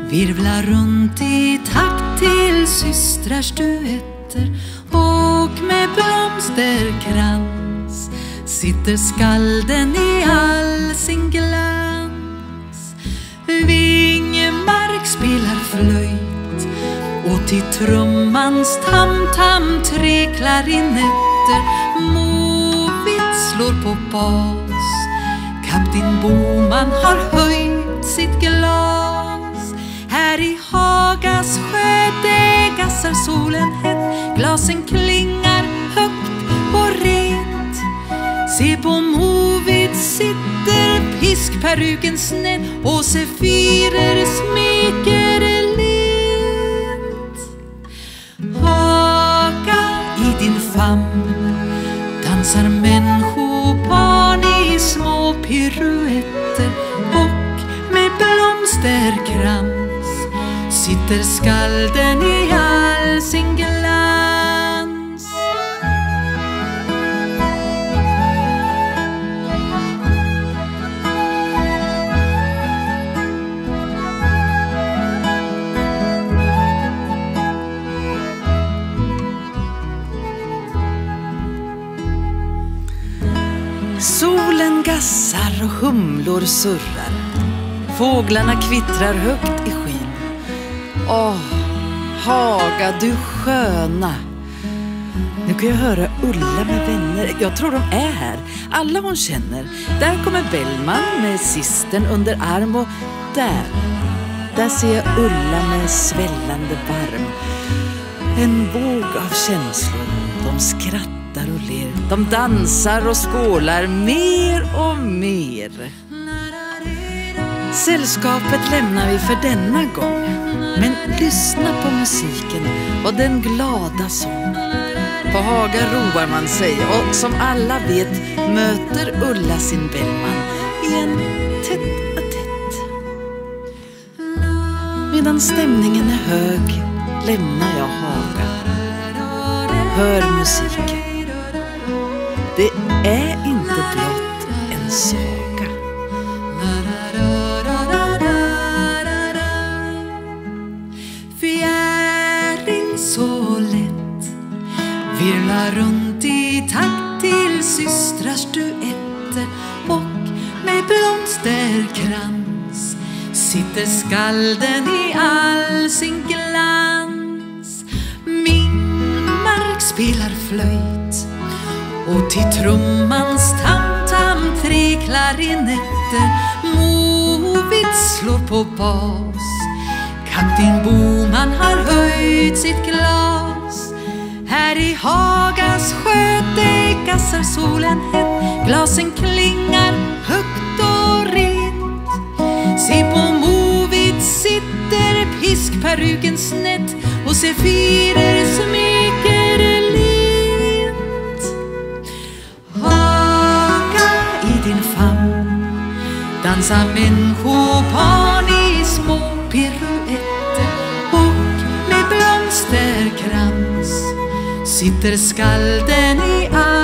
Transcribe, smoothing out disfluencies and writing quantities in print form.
virvlar runt i takt till systrars duetter, och med blomsterkrans sitter skalden i all sin glans. Vingemark spelar flöjt, och till trummans tam-tam 3 klarinetter. Movit slår på bas, kapten Boman har höjt sitt glas. Här i Hagas sjö det gassar solen hett, glasen klingar högt och rent. Se på Movit sitter piskperuken snett, och Sefirer smeker lent. Haga, i din famn dansar människobarn i små piruetter, och med blomsterkrans sitter skalden i all sin glans. Solen gassar och humlor surrar, fåglarna kvittrar högt i skyn. Åh, Haga, du sköna. Nu kan jag höra Ulla med vänner. Jag tror de är här, alla hon känner. Där kommer Bellman med systern under arm, och där ser jag Ulla med svällande varm. En våg av känslor, de skrattar och ler, de dansar och skålar mer och mer. Sällskapet lämnar vi för denna gång, men lyssna på musiken och den glada sång. På Haga roar man sig, och som alla vet möter Ulla sin Bellman i en tätt. Medan stämningen är hög lämnar jag Haga. Hör musiken. Det är inte blott en saga. Fjäring så lätt virvlar runt i takt till systrars duetter, och med blomsterkrans sitter skalden i all sin glans. Vingemark spelar flöjt, och till trummans tam-tam 3 klarinetter. Movit slår på bas, kapten Boman har höjt sitt glas. Här i Hagas sjö det gassar solen hett, glasen klingar högt och rent. Se på Movit sitter piskperuken snett, och Sefirer smeker lent. Haga, i din famn dansar människobarn i små piruetter, och med blomsterkrans sitter skalden i all